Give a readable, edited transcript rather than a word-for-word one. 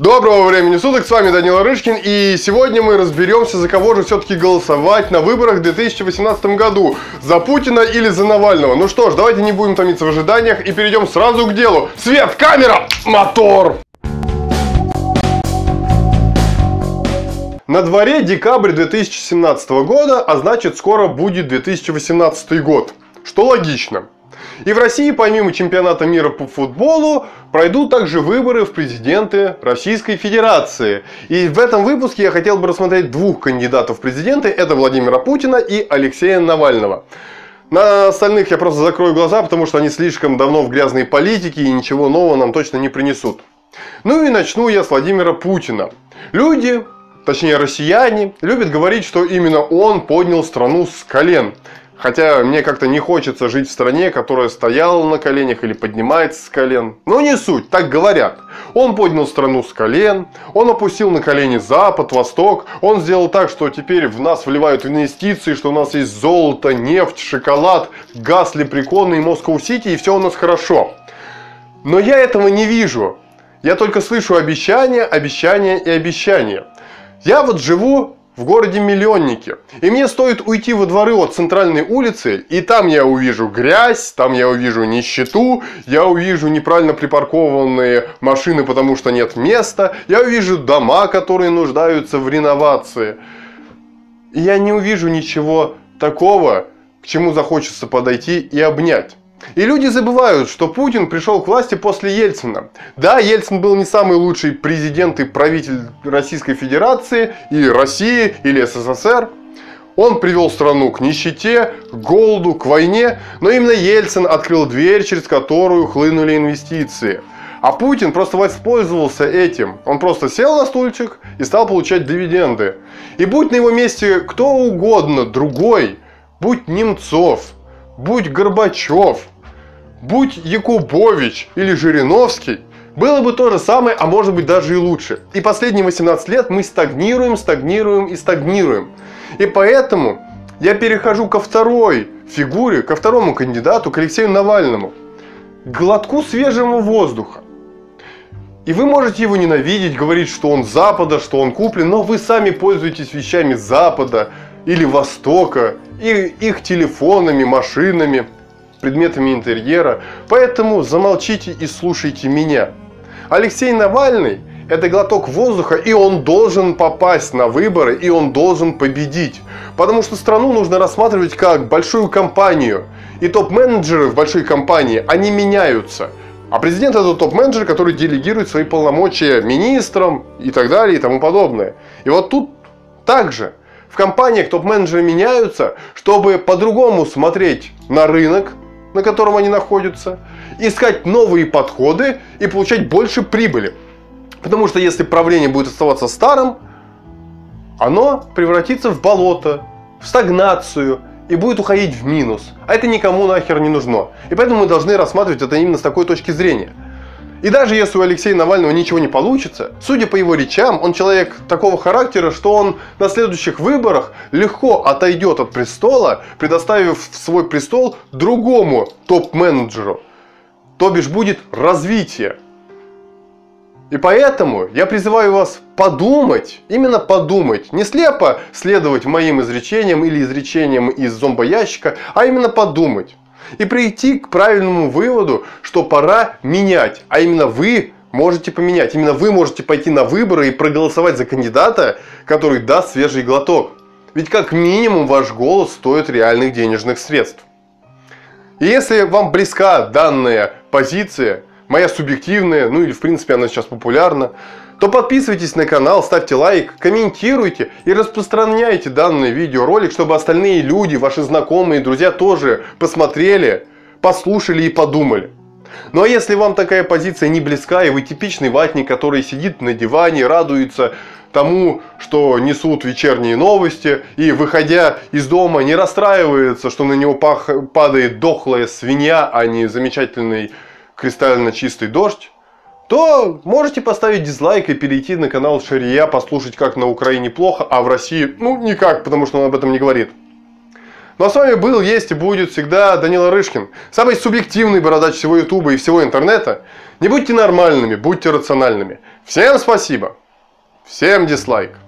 Доброго времени суток, с вами Данил Арышкин, и сегодня мы разберемся, за кого же все-таки голосовать на выборах в 2018 году. За Путина или за Навального. Ну что ж, давайте не будем томиться в ожиданиях и перейдем сразу к делу. Свет, камера, мотор! На дворе декабрь 2017 года, а значит скоро будет 2018 год. Что логично. И в России, помимо чемпионата мира по футболу, пройдут также выборы в президенты Российской Федерации. И в этом выпуске я хотел бы рассмотреть двух кандидатов в президенты. Это Владимира Путина и Алексея Навального. На остальных я просто закрою глаза, потому что они слишком давно в грязной политике и ничего нового нам точно не принесут. Ну и начну я с Владимира Путина. Люди, точнее россияне, любят говорить, что именно он поднял страну с колен. Хотя мне как-то не хочется жить в стране, которая стояла на коленях или поднимается с колен. Но не суть, так говорят. Он поднял страну с колен, он опустил на колени Запад, Восток. Он сделал так, что теперь в нас вливают инвестиции, что у нас есть золото, нефть, шоколад, газ, лепреконы и Москва-Сити, и все у нас хорошо. Но я этого не вижу. Я только слышу обещания, обещания и обещания. Я вот живу в городе-миллионнике. И мне стоит уйти во дворы от центральной улицы, и там я увижу грязь, там я увижу нищету, я увижу неправильно припаркованные машины, потому что нет места, я увижу дома, которые нуждаются в реновации. И я не увижу ничего такого, к чему захочется подойти и обнять. И люди забывают, что Путин пришел к власти после Ельцина. Да, Ельцин был не самый лучший президент и правитель Российской Федерации, и России, или СССР. Он привел страну к нищете, к голоду, к войне. Но именно Ельцин открыл дверь, через которую хлынули инвестиции. А Путин просто воспользовался этим. Он просто сел на стульчик и стал получать дивиденды. И будь на его месте кто угодно другой, будь Немцов, будь Горбачев, будь Якубович или Жириновский, было бы то же самое, а может быть даже и лучше. И последние 18 лет мы стагнируем, стагнируем и стагнируем. И поэтому я перехожу ко второй фигуре, ко второму кандидату, к Алексею Навальному. К глотку свежего воздуха. И вы можете его ненавидеть, говорить, что он с Запада, что он куплен, но вы сами пользуетесь вещами Запада или Востока, и их телефонами, машинами, предметами интерьера. Поэтому замолчите и слушайте меня. Алексей Навальный – это глоток воздуха, и он должен попасть на выборы, и он должен победить. Потому что страну нужно рассматривать как большую компанию. И топ-менеджеры в большой компании, они меняются. А президент – это топ-менеджер, который делегирует свои полномочия министрам и так далее и тому подобное. И вот тут также. В компаниях топ-менеджеры меняются, чтобы по-другому смотреть на рынок, на котором они находятся, искать новые подходы и получать больше прибыли. Потому что если правление будет оставаться старым, оно превратится в болото, в стагнацию и будет уходить в минус. А это никому нахер не нужно. И поэтому мы должны рассматривать это именно с такой точки зрения. И даже если у Алексея Навального ничего не получится, судя по его речам, он человек такого характера, что он на следующих выборах легко отойдет от престола, предоставив свой престол другому топ-менеджеру. То бишь будет развитие. И поэтому я призываю вас подумать, именно подумать, не слепо следовать моим изречениям или изречениям из зомбоящика, а именно подумать. И прийти к правильному выводу, что пора менять. А именно вы можете поменять. Именно вы можете пойти на выборы и проголосовать за кандидата, который даст свежий глоток. Ведь как минимум ваш голос стоит реальных денежных средств. И если вам близка данная позиция, моя субъективная, ну или в принципе она сейчас популярна, то подписывайтесь на канал, ставьте лайк, комментируйте и распространяйте данный видеоролик, чтобы остальные люди, ваши знакомые, друзья тоже посмотрели, послушали и подумали. Ну а если вам такая позиция не близка, и вы типичный ватник, который сидит на диване, радуется тому, что несут вечерние новости, и выходя из дома не расстраивается, что на него падает дохлая свинья, а не замечательный кристально чистый дождь, то можете поставить дизлайк и перейти на канал Шария, послушать, как на Украине плохо, а в России, ну, никак, потому что он об этом не говорит. Ну а с вами был, есть и будет всегда Данила Рышкин, самый субъективный бородач всего Ютуба и всего интернета. Не будьте нормальными, будьте рациональными. Всем спасибо, всем дизлайк.